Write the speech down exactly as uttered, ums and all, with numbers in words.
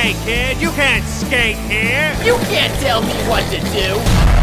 Hey, kid, you can't skate here. You can't tell me what to do.